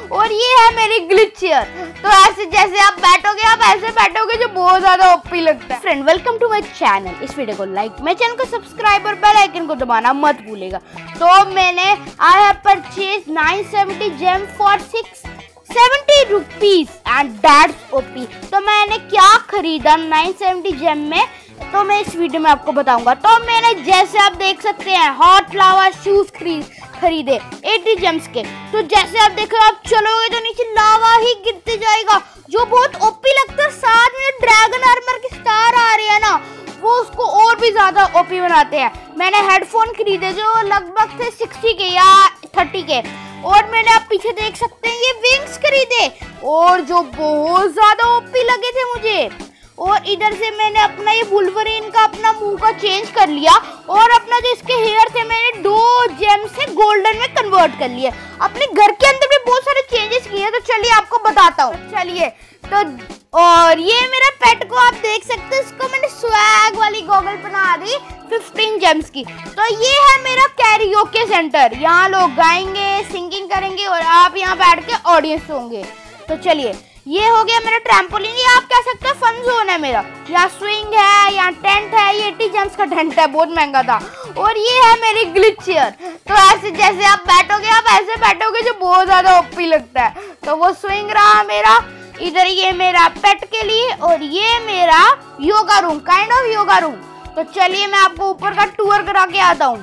और ये है मेरी ग्लिच चेयर। तो ऐसे जैसे आप ऐसे बैठोगे जो बहुत ज्यादा ओपी लगता है। Friend welcome to my channel. इस वीडियो को लाइक, मेरे चैनल को सब्सक्राइब और बेल आइकन को दबाना मत भूलेगा। तो मैंने I have purchase 970 gem for 670 rupees and that's OP. तो मैंने क्या खरीदा 970 जेम में, तो मैं इस वीडियो में आपको बताऊंगा। तो मैंने जैसे आप देख सकते हैं हॉट लावा शूज खरीदे 80 जेम्स के। तो जैसे आप देखो, आप चलोगे तो नीचे लावा ही गिरते जाएगा जो बहुत ओपी लगता है। साथ में ड्रैगन आर्मर की स्टार आ रही है ना, वो उसको और भी ज्यादा ओपी बनाते हैं। मैंने हेडफोन खरीदे जो लगभग थे 60 के या 30 के। और मैंने आप पीछे देख सकते हैं ये विंग्स खरीदे और जो बहुत ज्यादा ओपी लगे थे मुझे। और इधर से मैंने अपना ये वुल्वरीन का अपना मुंह का चेंज कर लिया और अपना जो इसके हेयर थे मैंने 2 जेम से गोल्डन में कन्वर्ट कर लिया। अपने घर के अंदर भी बहुत सारे चेंजेस किए। तो चलिए आपको बताता हूँ। चलिए तो और ये मेरा पेट को आप देख सकते हैं, इसको मैंने स्वैग वाली गॉगल बना दी 15 जेम्स की। तो ये है मेरा कैरियोके सेंटर। यहाँ लोग गाएंगे, सिंगिंग करेंगे और आप यहाँ बैठ के ऑडियंस होंगे। तो चलिए, ये हो गया मेरा ट्रैम्पोलिन। ये आप कह सकते हैं फन जोन है मेरा। यहाँ स्विंग है, यहाँ टेंट है। ये 80 जेम्स का टेंट है, बहुत महंगा था। और ये है मेरी ग्लिच चेयर। तो ऐसे जैसे आप ऐसे बैठोगे जो बहुत ज्यादा ओपी लगता है। तो वो स्विंग रहा मेरा। इधर ये मेरा पेट के लिए और ये मेरा yoga room, kind of yoga room. तो चलिए मैं आपको ऊपर का टूर करा के आता हूँ।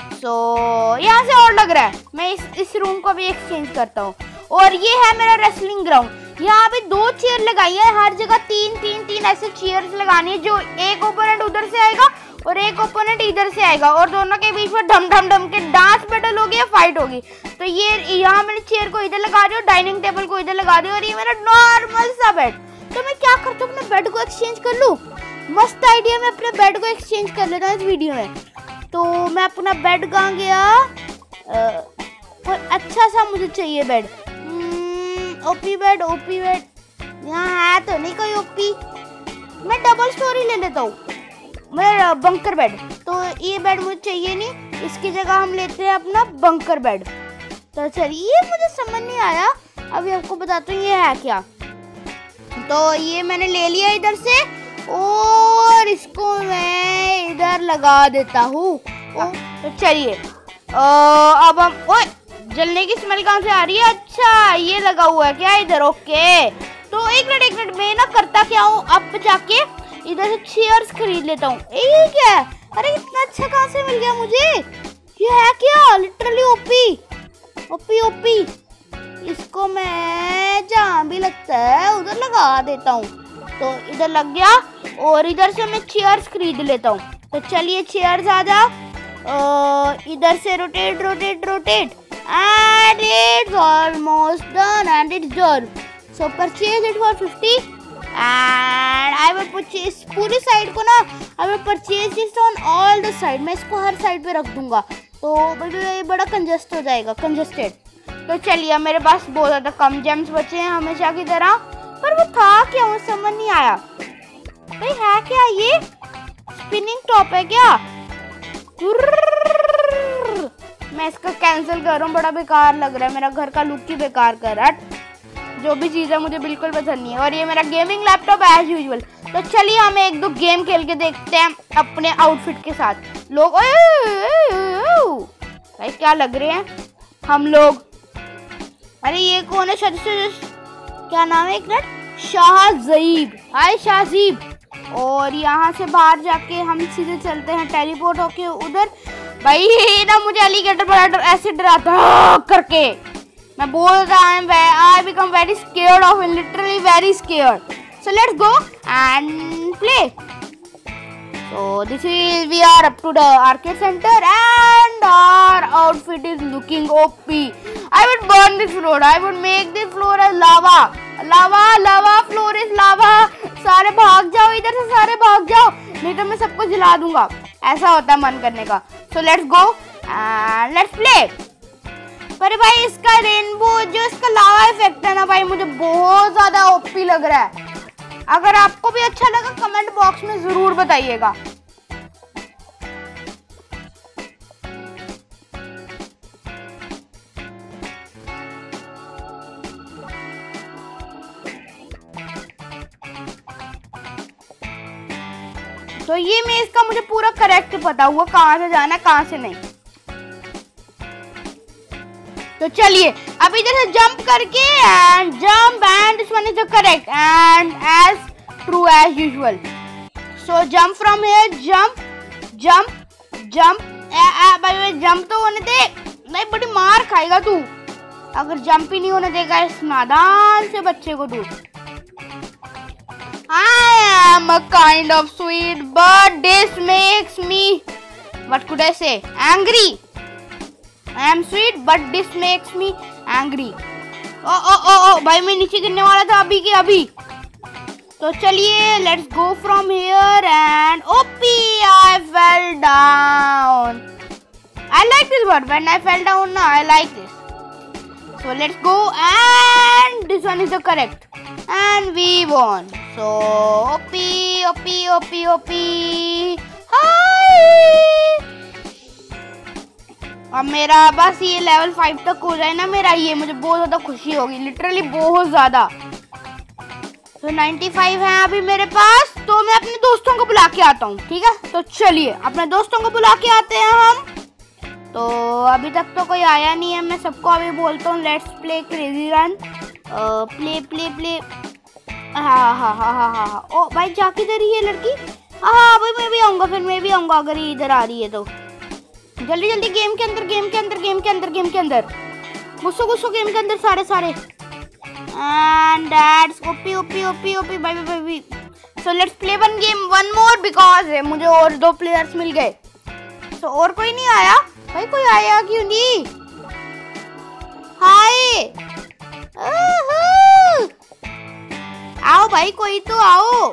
यहाँ से और लग रहा है। मैं इस रूम को भी एक्सचेंज करता हूँ। और ये है मेरा रेसलिंग ग्राउंड। यहाँ पे 2 चेयर लगाई है, हर जगह 3 ऐसे चेयर्स लगानी है। जो एक ओपोनेंट उधर से आएगा और एक ओपोनेंट इधर से आएगा और दोनों के बीच में ढम ढम ढम के डांस बैटल होगी या फाइट होगी। तो ये यहाँ मैंने चेयर को इधर लगा दिया, डाइनिंग टेबल को इधर लगा दिया और ये मेरा नॉर्मल सा बेड। तो मैं क्या करता हूँ, अपने बेड को एक्सचेंज कर लूँ। मस्त आइडिया, मैं अपने बेड को एक्सचेंज कर लेता हूँ इस वीडियो में। तो मैं अपना बेड कहाँ गया, कोई अच्छा सा मुझे चाहिए बेड। ओपी बेड यहाँ है तो नहीं कोई ओपी। मैं डबल स्टोरी ले लेता हूँ, मैं बंकर बेड। तो ये बेड मुझे चाहिए नहीं, इसकी जगह हम लेते हैं अपना बंकर बेड। तो चलिए, मुझे समझ नहीं आया, अभी आपको बताता हूँ ये है क्या। तो ये मैंने ले लिया इधर से और इसको मैं इधर लगा देता हूँ। तो चलिए अब हम, ओए जलने की स्मेल कहाँ से आ रही है? अच्छा ये लगा हुआ है क्या इधर? ओके। तो एक मिनट मैं ना करता क्या हूँ, अब जाके इधर से चेयर्स खरीद लेता हूँ। ये क्या है? अरे इतना अच्छा कहाँ से मिल गया मुझे? ये है क्या? Literally OP. इसको मैं जहाँ भी लगता है उधर लगा देता हूँ। तो इधर लग गया और इधर से मैं चेयर्स खरीद लेता हूँ। तो चलिए चेयर्स आ जाओ, इधर से rotate and it's almost done and it's done. So purchase it for 50 and I will purchase पूरी साइड को ना, I will purchase it on all the side। मैं इसको हर साइड पे रख दूंगा तो ये बड़ा कंजेस्टेड। तो चलिए, मेरे पास बहुत ज़्यादा कम जेम्स बचे हैं हमेशा की तरह। पर वो था क्या, मुझे समझ नहीं आया। भाई है क्या ये? स्पिनिंग टॉप है क्या? मैं इसका कैंसिल कर रहा हूँ, बड़ा बेकार लग रहा है। मेरा घर का लुक ही बेकार कर रहा है। जो भी चीज़ है मुझे बिल्कुल पसंद नहीं है। और ये मेरा गेमिंग लैपटॉप एज यूजुअल। तो चलिए हम 1-2 गेम खेल के देखते हैं अपने आउटफिट के साथ। लोग भाई क्या लग रहे हैं हम लोग। अरे ये कौन है? क्या नाम है? एक मिनट, शाहज़ीब। हाय शाहज़ीब। और यहाँ से बाहर जाके हम सीधे चलते हैं टेलीपोर्ट होके उधर। भाई ये ना मुझे एलिगेटर बड़ा ऐसे डराता करके, मैं बोलता I become very scared of him, literally very scared. So let's go and play. So this is, we are up to the arcade center and our outfit is looking OP. I would burn this floor. I would make this floor as lava. Floor is lava. सारे भाग जाओ इधर से, सारे भाग जाओ, नहीं तो मैं सबको जला दूंगा। ऐसा होता है मन करने का। So let's go and let's play. पर भाई इसका रेनबो जो इसका लावा इफेक्ट है ना भाई, मुझे बहुत ज्यादा ओपी लग रहा है। अगर आपको भी अच्छा लगा कमेंट बॉक्स में जरूर बताइएगा। तो ये मैं इसका मुझे पूरा करेक्ट पता हुआ कहाँ से जाना कहाँ से नहीं। तो चलिए अब इधर से जंप करके and jump and this one is the correct and as true as usual. So jump from here, jump jump jump. भाई जंप तो होने दे, नहीं बड़ी मार खाएगा तू अगर जंप ही नहीं होने देगा इस नादान से बच्चे को तू। I am a kind of sweet, but this makes me, what could I say, angry. I am sweet, but this makes me angry. Oh, भाई मैं नीचे गिरने वाला था अभी के अभी। तो चलिए let's go from here and I fell down. I like this word. When I fell down, no, I like this. So let's go and this one is the correct and we won. So OP. Hi. अब मेरा बस ये level 5 तक हो जाए ना मेरा, ये मुझे बहुत ज्यादा खुशी होगी, लिटरली बहुत ज्यादा। तो 95 है अभी मेरे पास, तो मैं अपने दोस्तों को बुला के आता हूँ, ठीक है। तो चलिए अपने दोस्तों को बुला के आते हैं हम। तो अभी तक तो कोई आया नहीं है, मैं सबको अभी बोलता हूँ let's play crazy run. Play हाँ। ओ भाई जा किधर ही है लड़की? हाँ भाई मैं भी आऊँगा, फिर मैं भी आऊँगा अगर ये इधर आ रही है तो। जल्दी जल्दी गेम के अंदर घुसो गेम के अंदर सारे। And that's OP भाई। So let's play one more because मुझे और 2 प्लेयर्स मिल गए। तो और कोई नहीं आया भाई, कोई आया क्यों नहीं? हाय आओ भाई, कोई तो आओ।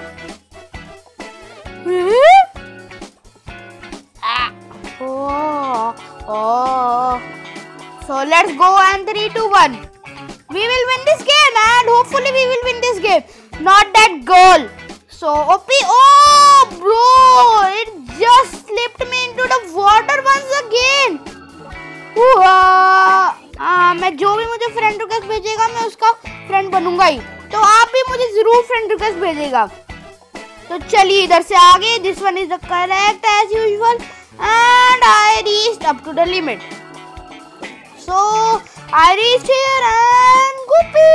So let's go and 3, 2, 1. We will win this game and hopefully we will win this game. Not that goal. So OP. Oh bro, it just slipped me into the water once again. मैं जो भी मुझे friend request भेजेगा मैं उसका friend बनूंगा ही, तो आप भी मुझे जरूर फ्रेंड रिक्वेस्ट भेजेगा। तो चलिए इधर से आगे, this one is the correct as usual and I reached up to the limit. So I reached here and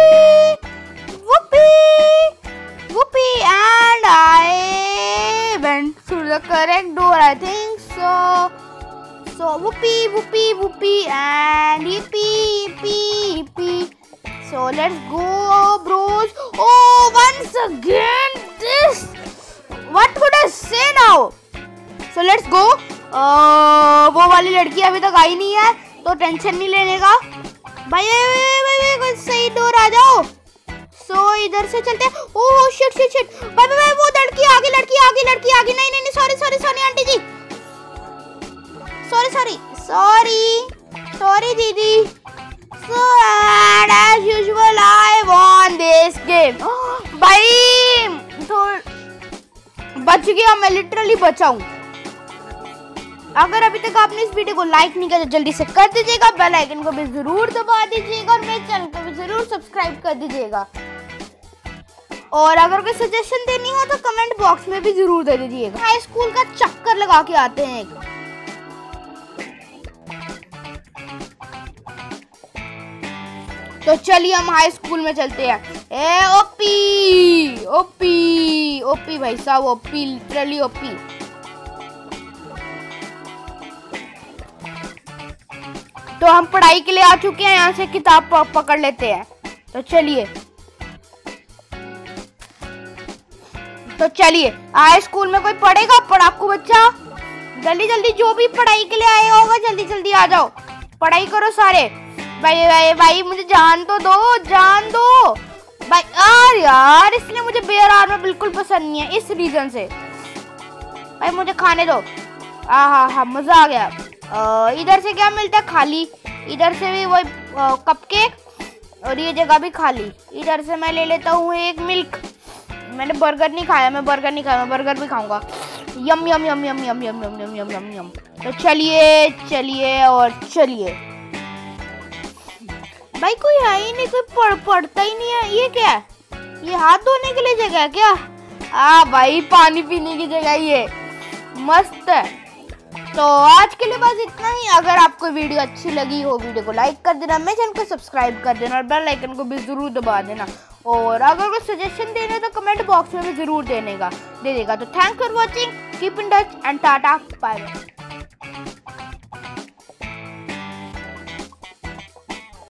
whoopee and I went through the correct door, I think so. So whoopee and yippee. So let's go bros. Oh once again this, what could I say now? So let's go. वो वाली लड़की अभी तक आई नहीं है तो tension नहीं लेने का भाई। कोई सही डोर आ जाओ। सो इधर से चलते हैं। ओह शिट भाई वो लड़की आगे नहीं सॉरी आंटी जी, सॉरी दीदी। So and as usual I won this game. भाई तो बच गया मैं, लिटरली बचा हूँ। अगर अभी तक आपने इस वीडियो को लाइक नहीं किया तो जल्दी से कर दीजिएगा, बेल आइकन को भी जरूर दबा दीजिएगा और मेरे चैनल को भी जरूर सब्सक्राइब कर दीजिएगा। और अगर कोई सजेशन देनी हो तो कमेंट बॉक्स में भी जरूर दे दीजिएगा। हाई स्कूल का चक्कर लगा के आते हैं एक। तो चलिए हम हाई स्कूल में चलते हैं। ए ओपी भाई साहब, ओपी लिटरली ओपी। तो हम पढ़ाई के लिए आ चुके हैं, यहाँ से किताब पकड़ लेते हैं। तो चलिए हाई स्कूल में कोई पढ़ेगा पढ़ाकू बच्चा? जल्दी जो भी पढ़ाई के लिए आए होगा जल्दी आ जाओ, पढ़ाई करो सारे। भाई मुझे जान तो दो भाई। यार इसलिए मुझे बेयर आर्मर बिल्कुल पसंद नहीं है, इस रीजन से। भाई मुझे खाने दो। हाँ मजा आ गया। इधर से क्या मिलता है? खाली। इधर से भी वही कपकेक और ये जगह भी खाली। इधर से मैं ले लेता हूँ एक मिल्क। मैंने बर्गर नहीं खाया, मैं बर्गर भी खाऊंगा। यम। तो चलिए भाई कोई है ही नहीं, कोई पढ़ता ही नहीं है। ये क्या है? ये हाथ धोने के लिए जगह है क्या? भाई पानी पीने की जगह ये मस्त है। तो आज के लिए बस इतना ही। अगर आपको वीडियो अच्छी लगी हो वीडियो को लाइक कर देना, मेरे चैनल को सब्सक्राइब कर देना और बेल आइकन को भी जरूर दबा देना। और अगर कोई सजेशन देना तो कमेंट बॉक्स में भी जरूर दे देगा। तो thanks for watching, keep in touch and tata bye bye.